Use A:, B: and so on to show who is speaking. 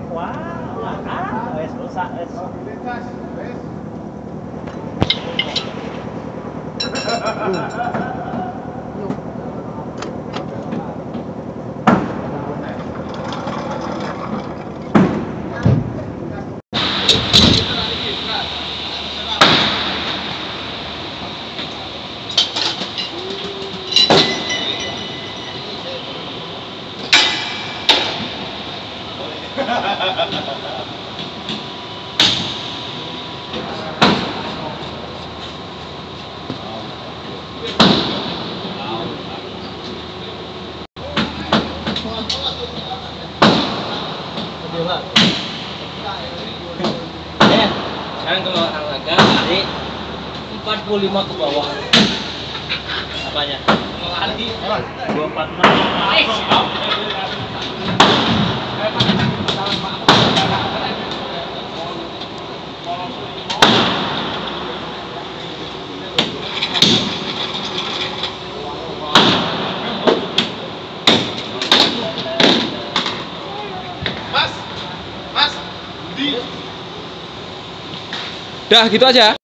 A: Wah, wes rusak wes.
B: Sekarang kalau olahraga dari 45 ke bawah. Apanya? Lari.
C: 246. Mas, Budi.
D: Dah gitu aja.